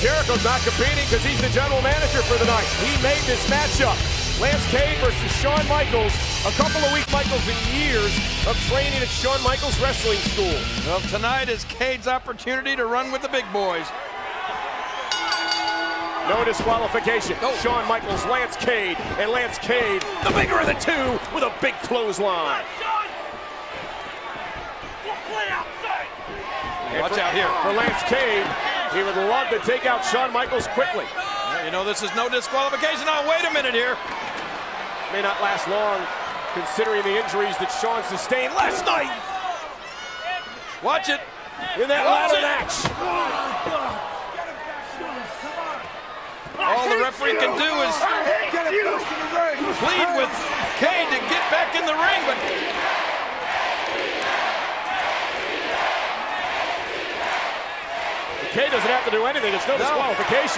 Jericho's not competing because he's the general manager for the night. He made this matchup. Lance Cade versus Shawn Michaels. A couple of weeks, Michaels, in years of training at Shawn Michaels Wrestling School. Well, tonight is Cade's opportunity to run with the big boys. No disqualification. Oh. Shawn Michaels, Lance Cade, and Lance Cade, the bigger of the two, with a big clothesline. Watch out here. For Lance Cade, he would love to take out Shawn Michaels quickly. You know, this is no disqualification. Oh, wait a minute here. May not last long, considering the injuries that Shawn sustained last night. Watch it. In that ladder match. All the referee can do is plead with Cade to get back in the ring, but Cade doesn't have to do anything. It's no disqualification.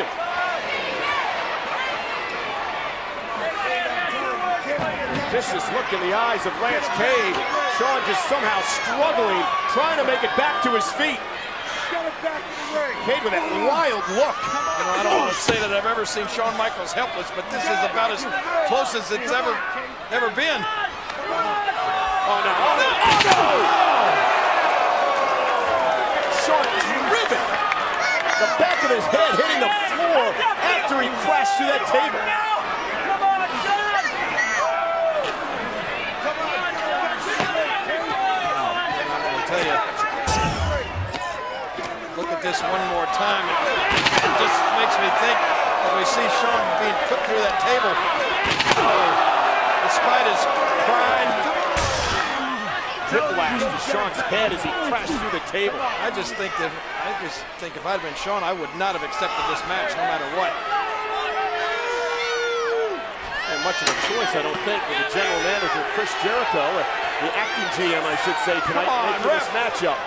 Vicious look in the eyes of Lance Cade. Shawn just somehow struggling, trying to make it back to his feet. Cade with that wild look. You know, I don't want to say that I've ever seen Shawn Michaels helpless, but this is about as close as it's ever been. Oh no! Oh no! Oh no! Shawn driven. The back of his head hitting the floor after he crashed through that table. Look at this one more time. It just makes me think as we see Shawn being put through that table. Oh, despite his pride. Whiplash to Shawn's head as he crashed through the table. I just think if I'd been Shawn, I would not have accepted this match no matter what. And much of a choice, I don't think, with the general manager, Chris Jericho, or the acting GM, I should say, tonight, making this matchup.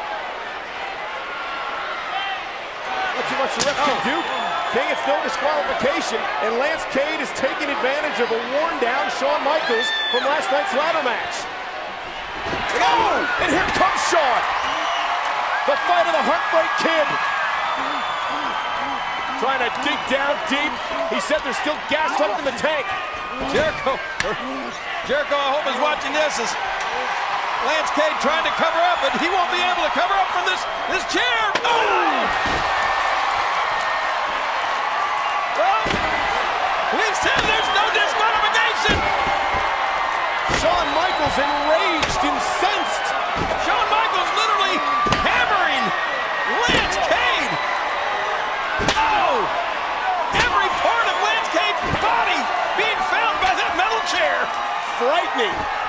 Not too much the ref can do. King, it's no disqualification, and Lance Cade is taking advantage of a worn-down Shawn Michaels from last night's ladder match. Oh, and here comes Shawn. The fight of the Heartbreak Kid. Trying to dig down deep. He said there's still gas left in the tank. Jericho, I hope is watching this as Lance Cade trying to cover up, but he won't be able to cover up from this chair. Oh! Well, we've said there's no disqualification. Shawn Michaels enraged, incensed. Shawn Michaels literally hammering Lance Cade. Oh! Every part of Lance Cade's body being found by that metal chair. Frightening.